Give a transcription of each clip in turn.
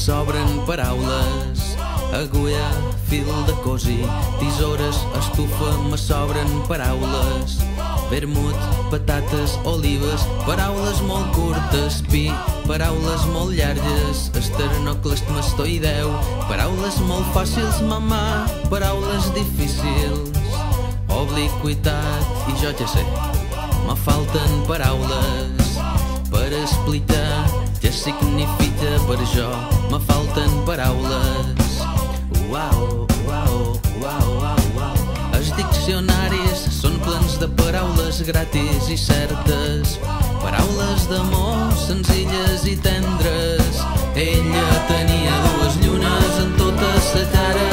sobren paraules, agulla, fil de cosir, tisores, estufa, me sobren paraules, vermut, patates, olives, paraules molt curtes, pi, paraules molt llargues, esternocleidomastoideu, paraules molt fàcils, mamà, paraules difícils, obliquitat i jo ja sé, me falten paraules per explicar què significa per jo, me falten paraules. Uau, uau, uau, uau, uau. Els diccionaris són plens de paraules gratis i certes, paraules d'amor senzilles i tendres. Ella tenia dues llunes en tota sa cara,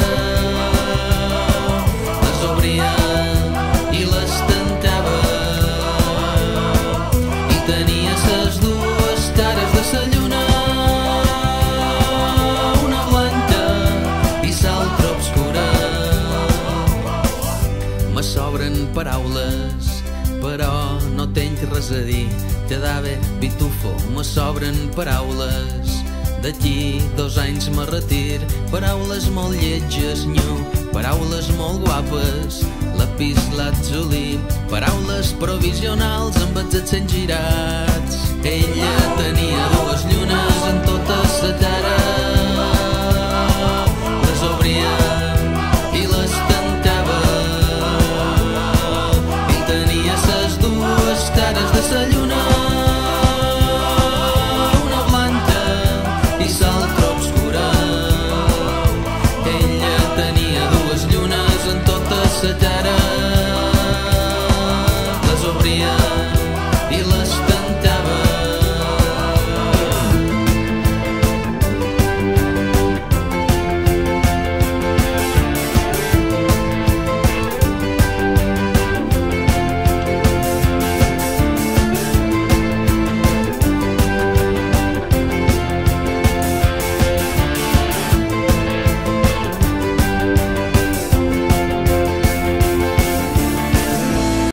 les obria i les tancava, i tenia ses dues cares de sa lluna, una blanca i l'altra obscura. Me sobren paraules, però no tenc res a dir, quedava bitufo, me sobren paraules. D'aquí 2 anys me retir, paraules molt lletges, nyu, paraules molt guapes, lapislatzuli, paraules provisionals amb els accents girats. Ella tenia dues llunes en tota sa cara,